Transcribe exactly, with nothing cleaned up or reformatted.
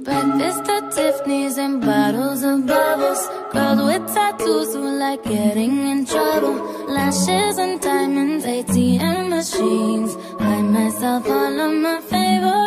Breakfast at Tiffany's and bottles of bubbles. Girls with tattoos who like getting in trouble. Lashes and diamonds, A T M machines. Buy myself all of my favorite